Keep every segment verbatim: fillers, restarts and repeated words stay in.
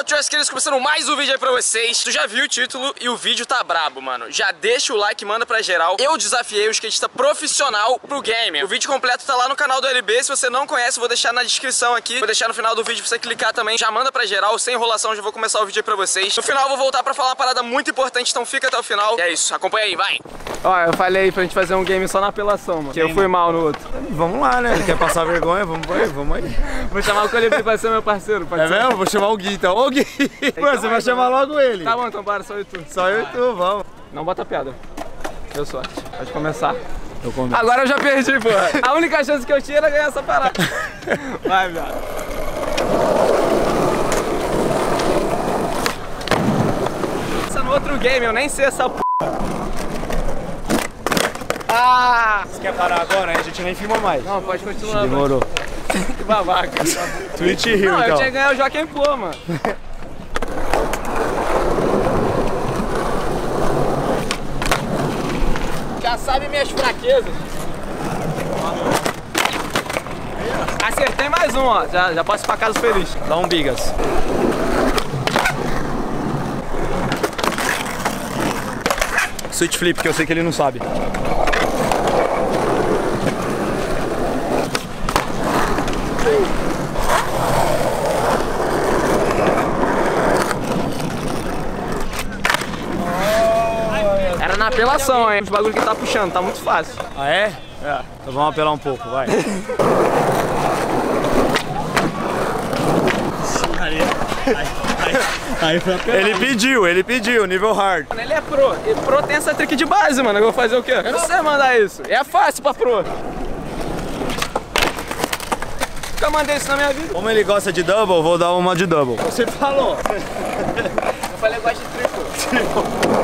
Jurassic Kids começando mais um vídeo aí pra vocês. Tu já viu o título e o vídeo tá brabo, mano. Já deixa o like, manda pra geral. Eu desafiei o skatista profissional pro game. O vídeo completo tá lá no canal do L B. Se você não conhece, vou deixar na descrição aqui. Vou deixar no final do vídeo pra você clicar também. Já manda pra geral, sem enrolação, já vou começar o vídeo aí pra vocês. No final eu vou voltar pra falar uma parada muito importante, então fica até o final. E é isso, acompanha aí, vai! Ó, eu falei pra gente fazer um game só na apelação, mano. Que eu fui mal no outro. Vamos lá, né? Quer passar vergonha? Vamos aí, vamos aí. Vou chamar o Colibri pra ser meu parceiro. É mesmo? Vou chamar o Gui então. Ô Gui! Então, Mano, você vai chamar logo ele. Tá bom, então para, só eu e tu. Só eu e tu, vamos. Não bota pedra. Deu sorte. Pode começar. Eu começo. Agora eu já perdi, porra. A única chance que eu tinha era ganhar essa parada. Vai, viado. Essa no outro game, eu nem sei essa p. Ah! Você quer parar agora? A gente nem filma mais. Não, pode continuar. Demorou. Que babaca. Twitch Hill, Não, então. eu tinha que ganhar o Joaquim Pô, mano. Já sabe minhas fraquezas. Acertei mais um, ó. Já, já posso ir pra casa feliz. Dá um bigas. Switch flip, que eu sei que ele não sabe. Era na apelação, hein? Os bagulho que tá puxando, tá muito fácil. Ah, é? É. Então vamos apelar um pouco, vai. Aí foi apelar. Ele pediu, ele pediu, nível hard. Mano, ele é pro. E pro tem essa trick de base, mano. Eu vou fazer o quê? Eu não sei mandar isso. É fácil pra pro. Nunca mandei isso na minha vida. Como ele gosta de double, vou dar uma de double. Você falou. Eu falei eu gosto de triplo.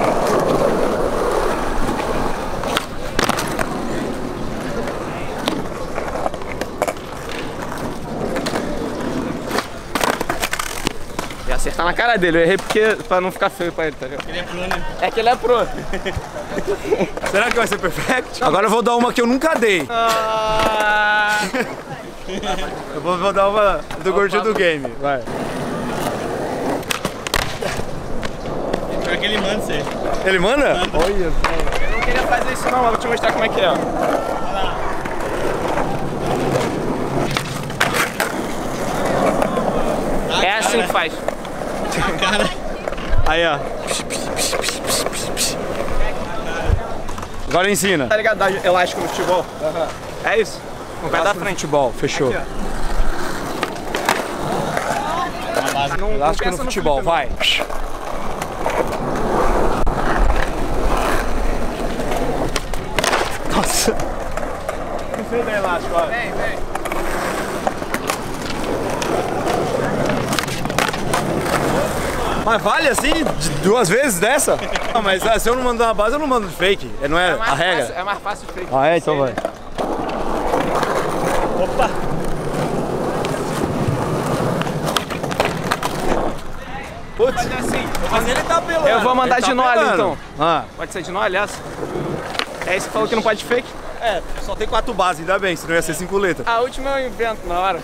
Ia acertar na cara dele, eu errei porque pra não ficar feio pra ele, tá ligado? Ele é pro, né? É que ele é pro. Será que vai ser perfect? Agora eu vou dar uma que eu nunca dei. Ah. Eu vou, vou dar uma do gordinho do game, vai. Pior que ele manda você. Ele manda? Olha, eu não queria fazer isso não, mas vou te mostrar como é que é, ó. É assim que faz. Cara. Aí, ó. Agora ensina. Tá ligado? Dá elástico no futebol? Uhum. É isso. No pé da frente. Futebol, fechou. Aqui, Não, Elástico não no futebol, flip, vai. Nossa. Não sei da elástico, ó. Vem, vem. Mas vale assim, de duas vezes dessa? Não, mas ah, se eu não mandar uma base, eu não mando de fake. Não é, É mais a regra? fácil, é mais fácil fake. Ah, é? Então vai. Opa! Putz, Fazer assim. mas ele tá pelando. Eu vou mandar Ele tá de nole, pelando. então. Ah, Pode ser de nole essa? É esse que falou que não pode fake? é, só tem quatro bases, ainda bem, senão ia ser cinco letras. A última eu invento na hora.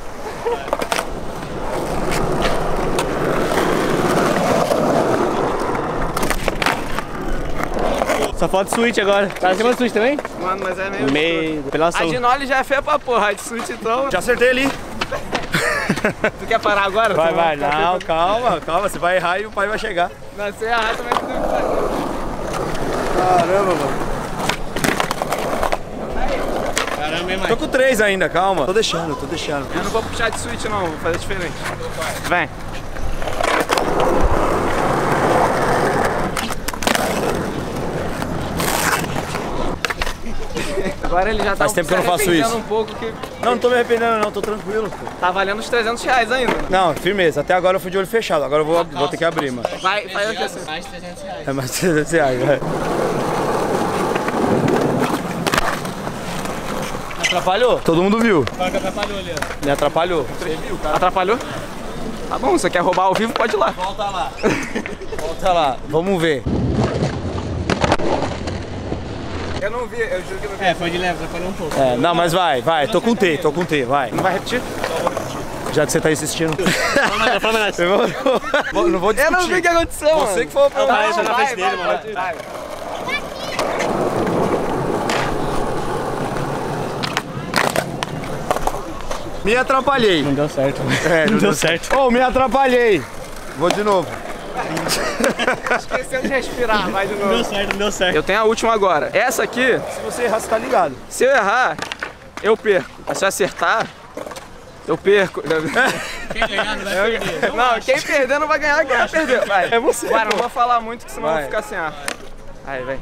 Só falta switch agora. Tá acima do switch também? Mano, mas é meio... Meio. A Apelação. de nole já é feia pra porra, a de switch então... Já acertei ali. Tu quer parar agora? Vai, Tu vai, ficar feio não, pra- calma, calma, você vai errar e o pai vai chegar. Não, se errar também tu tem que fazer. Caramba, mano. Caramba, hein, Tô com três ainda, calma. Tô deixando, tô deixando. Eu não vou puxar de switch não, vou fazer diferente. Vem. Agora ele já tá Faz tempo que eu não se faço arrependendo isso. um pouco que Não, não tô me arrependendo não, tô tranquilo. Pô. tá valendo uns trezentos reais ainda. Não, firmeza, até agora eu fui de olho fechado, agora eu vou, vou ter que abrir, mano. Vai, faz aqui assim. Mais trezentos reais. É mais trezentos reais, vai. Atrapalhou? Todo mundo viu. Fala que atrapalhou ali, ó. Me atrapalhou. Atrapalhou? Tá bom, você quer roubar ao vivo, pode ir lá. Volta lá. Volta lá, vamos ver. Eu não vi, eu juro que eu não vi. É, foi de leve, atrapalhou um pouco. É, não, mas vai, vai, tô com T, tô com T, vai. Não vai repetir? Já que você tá insistindo. Fala, fala, mais. Eu vou- vou- não vou discutir. Eu não vi o que aconteceu, mano. Você que foi o problema. Vai, vai na frente dele, vai, mano. vai, vai. Me atrapalhei. Não deu certo. É, Não deu certo. Oh, me atrapalhei. Vou de novo. Esqueceu de respirar, vai de Não deu novo. certo, não deu certo. Eu tenho a última agora. Essa aqui, Se você errar, você tá ligado. se eu errar, eu perco. Mas se eu acertar, eu perco. Quem ganhar não vai perder. Não, quem perder não vai ganhar, quem vai perder. Vai. É você, Vai, pô. não vou falar muito, que senão eu Vai. vou ficar sem ar. Aí, vem.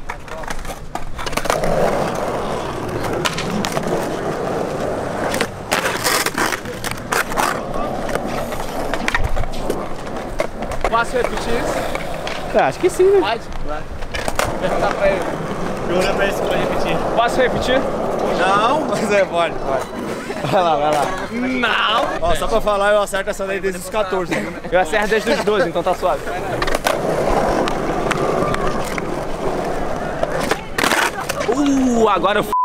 Posso repetir isso? Ah, acho que sim, né? Pode? Vai. Perguntar pra ele. Pergunta pra ele se pode repetir. Posso repetir? Não, mas é, pode, pode. Vai lá, vai lá. Não! Ó, só pra falar, eu acerto essa daí desde os quatorze. Viu? Eu acerto desde os doze, então tá suave. Uh, agora eu f...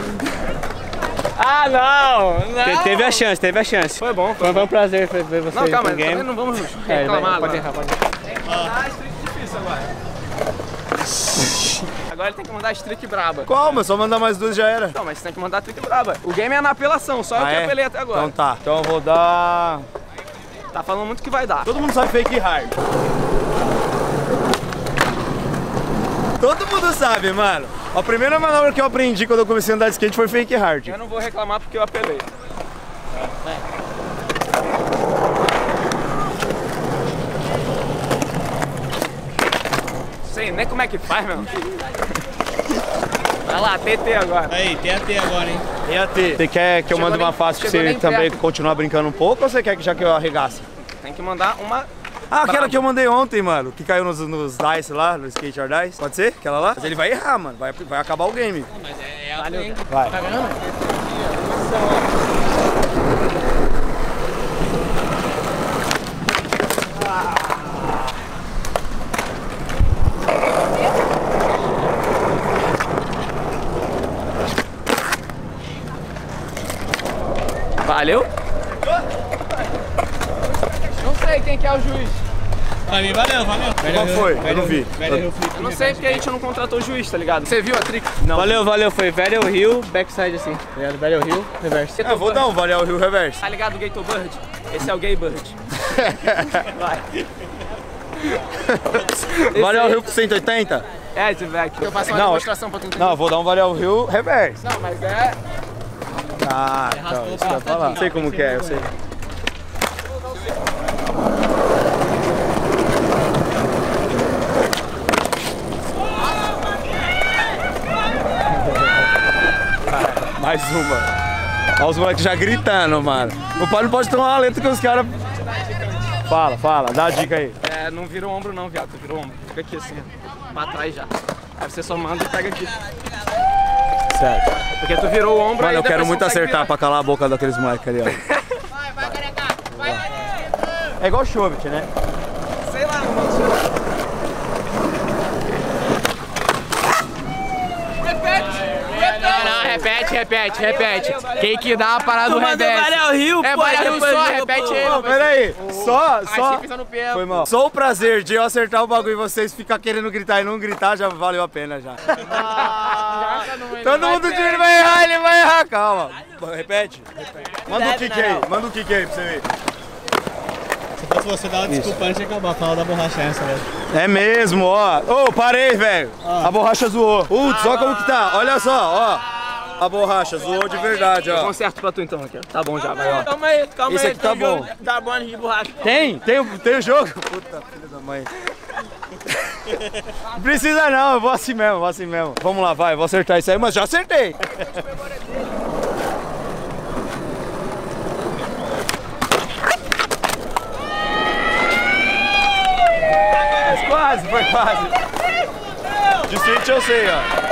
Ah, não! Não! Te- Teve a chance, teve a chance. Foi bom, foi Foi um prazer ver você Não, calma, no também game. não vamos É, reclamar vai, agora. pode errar, pode errar. Ah, streak difícil agora. Agora ele tem que mandar streak braba. Calma, só mandar mais duas já era. Não, mas você tem que mandar streak braba. O game é na apelação, só eu Ah, que é? apelei até agora. Então tá. Então eu vou dar... Tá falando muito que vai dar. Todo mundo sabe fake hard. Todo mundo sabe, mano. A primeira manobra que eu aprendi quando eu comecei a andar de skate foi fake hard. Eu não vou reclamar porque eu apelei. Sei nem como é que faz, meu. Vai lá, T T agora. Aí, tem a T agora, hein? E a T? Você quer que eu Chegou mande nem- uma fácil pra chegou você nem também perto. continuar brincando um pouco ou você quer que já que eu arregasse? Tem que mandar uma... Ah, aquela Brabo. que eu mandei ontem, mano, que caiu nos, nos dice lá, no skate or dice. Pode ser? Aquela lá? Mas ele vai errar, mano. Vai, vai acabar o game. Mas é, é a Valeu. T. Vai. Tá vendo? Valeu? Não sei quem que é o juiz. Pra mim, valeu, valeu. Qual foi? Eu não vi. Velho, Eu não sei porque a gente não contratou o juiz, tá ligado? Você viu a trick? Não. Valeu, valeu. Foi Velho Rio, backside assim. Tá ligado? Velho Rio, reverse. Eu vou dar um Valeu Rio Reverse. Tá ligado o Gator Bird? Esse é o Gay Bird. Vai. Valeu Rio com cento e oitenta? É, esse velho. Eu faço uma Não. demonstração pra tu entender. Não, eu vou dar um Valeu Rio Reverse. Não, mas é... Ah, então, isso que eu ia falar. Não sei como que é, eu sei. Mais uma. Olha os moleques já gritando, mano. O pai não pode tomar uma letra que os caras... Fala, fala, dá a dica aí. É, não vira o ombro não, viado. Tu vira o ombro. Fica aqui assim, ó. Pra trás já. Aí você só manda e pega aqui. Certo. Porque tu virou o ombro Mano, aí eu quero depois muito você consegue acertar virar. pra calar a boca daqueles moleques ali, ó. É igual Chobit, né? Sei lá, mano. Não, não, repete, repete, repete. Quem que dá a parada do reverso? Valeu Rio, É Valeu Rio só, repete aí. Ô, peraí, só, Aí só... você pisa no pé. Foi mal. Só o prazer de eu acertar o bagulho e vocês ficar querendo gritar e não gritar já valeu a pena já. Todo mundo ele vai errar, ele vai errar, calma. Repete. Manda um kick aí, manda um kick aí pra você ver. Se fosse você dar uma desculpa antes de acabar, fala da borracha essa, velho. É mesmo, ó. Ô, parei, velho. A borracha zoou. Putz, olha como que tá. Olha só, ó. A borracha zoou de verdade, ó. Conserto pra tu então aqui, ó. Tá bom já, vai, ó. Calma aí, calma Esse aí. aqui tá tem um bom. jogo Da banda de borracha. Tem? Tem, o- tem o jogo? Puta, filha da mãe. Não precisa não, eu vou assim mesmo, vou assim mesmo. Vamos lá, vai, eu vou acertar isso aí, mas já acertei. Mas quase, foi quase. De street eu sei, ó.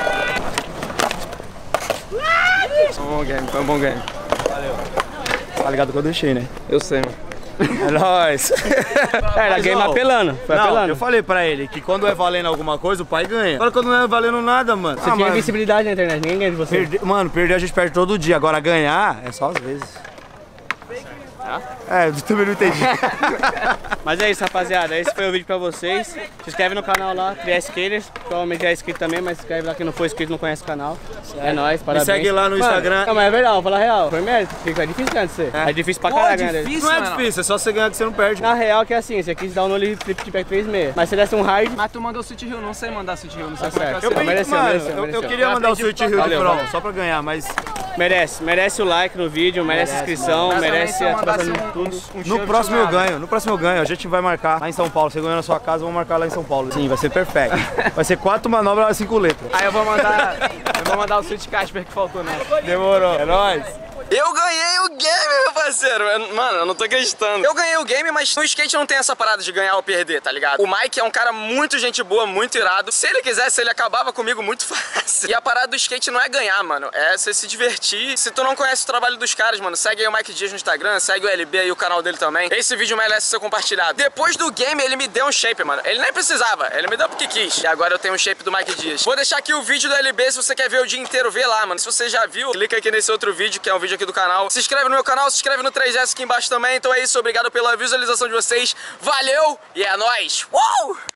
Foi um bom game, foi um bom game. Tá ligado que eu deixei, né? Eu sei, mano. É nóis. É, era Mas, game ó, apelando. Foi Não, apelando. eu falei pra ele que quando é valendo alguma coisa, o pai ganha. Agora quando não é valendo nada, mano. Você Ah, tinha mano, visibilidade na internet, ninguém ganha de você. perder- mano, perder a gente perde todo dia. Agora ganhar é só às vezes. É, eu também não entendi. Mas é isso, rapaziada. Esse foi o vídeo pra vocês. Se inscreve no canal lá, Trieskillers. Provavelmente já é inscrito também, mas se inscreve lá quem não for inscrito não conhece o canal. É nóis, Me parabéns. segue lá no Mano, Instagram. Não, mas é verdade, vou falar a real. Foi mérito. Fica difícil ganhar de você. É, é difícil pra Pô, caralho ganhar dele. difícil, Não é mano. difícil, é só você ganhar que você não perde. Na real que é assim, você quis dar um no livre flip de back três meia. Mas se desse um hard, Mas tu mandou Sweet Hill, não sei mandar Sweet Hill, não sei Tá como é que certo. eu Eu, sei. mereceu, mano, mereceu, eu- eu, mereceu. queria mandar o aprendi Sweet Hill de Valeu, prova, valeu. só pra ganhar, mas merece. Merece o like no vídeo, merece, a inscrição, Mas também merece se eu a mandasse ativação de um- tudo. um- um no cheiro próximo eu de nada. ganho. No próximo eu ganho. A gente vai marcar lá em São Paulo. Você ganhou na sua casa, vamos marcar lá em São Paulo. Sim, vai ser perfeito. Vai ser quatro manobras, cinco letras. Aí eu vou mandar. Eu vou mandar o Sweet Casper que faltou, né? Demorou. É nóis. Eu ganhei o game, meu parceiro. Eu- Mano, eu não tô acreditando. Eu ganhei o game, mas no skate não tem essa parada de ganhar ou perder, tá ligado? O Mike é um cara muito gente boa, muito irado. Se ele quisesse, ele acabava comigo muito fácil. E a parada do skate não é ganhar, mano. É você se divertir. Se tu não conhece o trabalho dos caras, mano, segue aí o Mike Dias no Instagram, segue o L B aí, o canal dele também. Esse vídeo merece ser compartilhado. Depois do game, ele me deu um shape, mano. Ele nem precisava, ele me deu porque quis. E agora eu tenho um shape do Mike Dias. Vou deixar aqui o vídeo do L B, se você quer ver o dia inteiro, vê lá, mano. Se você já viu, clica aqui nesse outro vídeo, que é um vídeo aqui do canal. Se inscreve no meu canal, se inscreve no três S aqui embaixo também. Então é isso, obrigado pela visualização de vocês. Valeu e é nóis! Uou!